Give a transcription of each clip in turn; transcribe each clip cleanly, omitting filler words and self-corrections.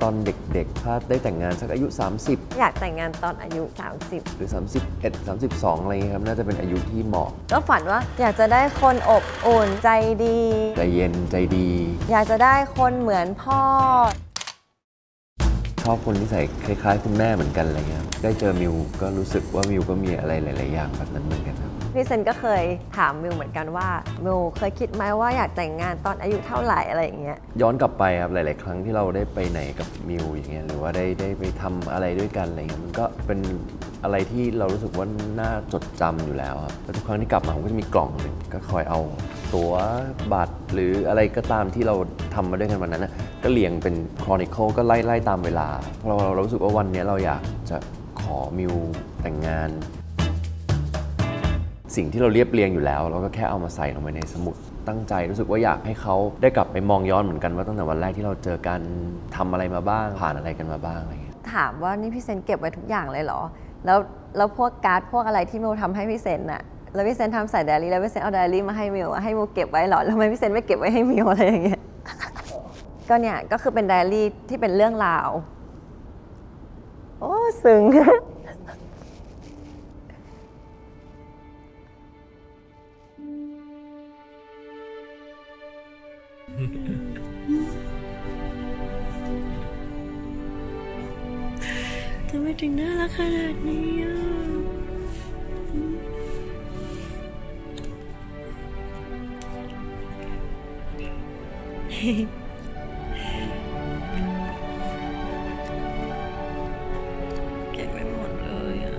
ตอนเด็กๆถ้าได้แต่งงานสักอายุ30 อยากแต่งงานตอนอายุ30 หรือ31 32อะไรเงี้ยครับน่าจะเป็นอายุที่เหมาะก็ฝันว่าอยากจะได้คนอบอุ่นใจดีใจเย็นใจดีอยากจะได้คนเหมือนพ่อชอบคนที่ใส่คล้ายๆคุณแม่เหมือนกันอะไรเงี้ยได้เจอมิวก็รู้สึกว่ามิวก็มีอะไรหลายๆอย่างแบบนั้นเหมือนกันครับพี่เซนก็เคยถามมิวเหมือนกันว่ามิวเคยคิดไหมว่าอยากแต่งงานตอนอายุเท่าไหร่อะไรอย่างเงี้ยย้อนกลับไปครับหลายๆครั้งที่เราได้ไปไหนกับมิวอย่างเงี้ยหรือว่าได้ไปทำอะไรด้วยกันอะไรเงี้ยมันก็เป็นอะไรที่เรารู้สึกว่าน่าจดจำอยู่แล้วครับแล้วทุกครั้งที่กลับมาผมก็จะมีกล่องหนึ่งก็คอยเอาตั๋วบัตรหรืออะไรก็ตามที่เราทำมาด้วยกันวันนั้นนะก็เรียงเป็นครอนิเคิลก็ไล่ตามเวลาเพราะเรารู้สึกว่าวันนี้เราอยากจะขอมิวแต่งงานสิ่งที่เราเรียบเรียงอยู่แล้วเราก็แค่เอามาใส่ลงไปในสมุดตั้งใจรู้สึกว่าอยากให้เขาได้กลับไปมองย้อนเหมือนกันว่าตั้งแต่วันแรกที่เราเจอกันทำอะไรมาบ้างผ่านอะไรกันมาบ้างอะไรอย่างเงี้ยถามว่านี่พี่เซนเก็บไว้ทุกอย่างเลยเหรอแล้วพวกการ์ดพวกอะไรที่มิวทำให้พี่เซนอะแล้วพี่เซนทำใส่ไดอารี่แล้วพี่เซนเอาไดอารี่มาให้มิวให้มิวเก็บไว้เหรอแล้วทำไมพี่เซนไม่เก็บไว้ให้มิวอะไรอย่างเงี้ยก็เนี่ยก็คือเป็นไดอารี่ที่เป็นเรื่องราวโอ้ซึ้งทำไมถึงน่ารักขนาดนี้อ่ะเก็บไว้หมดเลยอ่ะ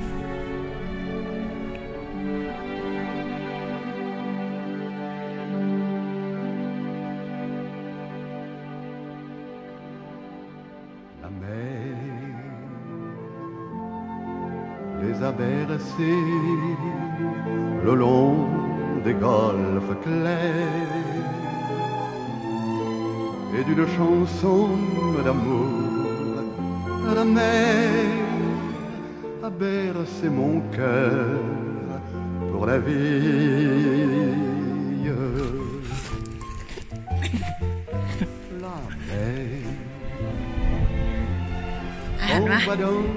Les a bercés le long des golfes clairs et d'une chanson d'amour la mer a bercé mon cœur pour la vie. La mer on va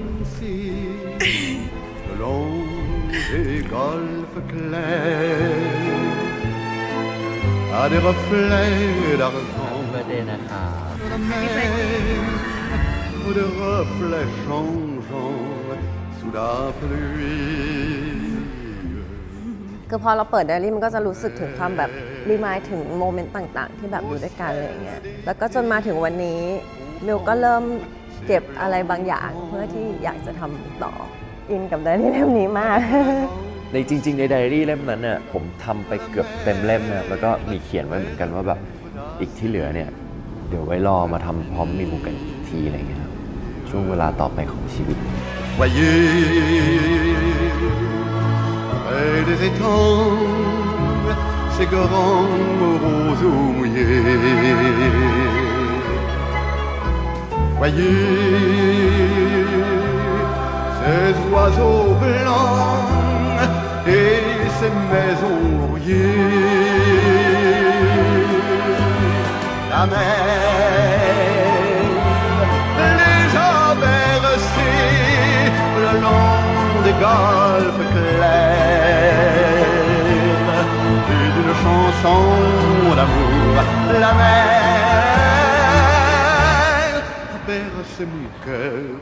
danser.Le long des golfes clairs à des reflets d'argent de la mer ou des reflets changeants sous la pluie คือพอเราเปิดไดอารี่มันก็จะรู้สึกถึงความแบบรีมายถึงโมเมนต์ต่างๆที่แบบอยู่ด้วยกันอะไรอย่างเงี้ยแล้วก็จนมาถึงวันนี้มิวก็เริ่มเก็บอะไรบางอย่างเพื่อที่อยากจะทำต่ออินกับไดอารี่เล่มนี้มากในจริงๆในไดอารี่เล่มนั้นเนี่ยผมทำไปเกือบเต็มเล่มนะแล้วก็มีเขียนไว้เหมือนกันว่าแบบอีกที่เหลือเนี่ยเดี๋ยวไว้รอมาทำพร้อมมิวกันอีกทีอะไรเงี้ยครับช่วงเวลาต่อไปของชีวิต Voyez des étangs ces grands roseaux mouillés Voyez ces oiseaux blancs et ces maisons rouillées La mer les a bercés le long des golfes clairs et d'une chanson d'amour la mer a bercé mon cœur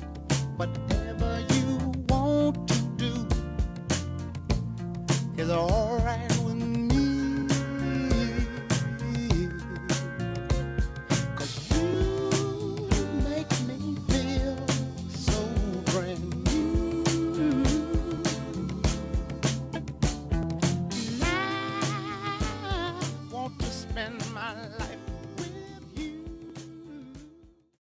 Is all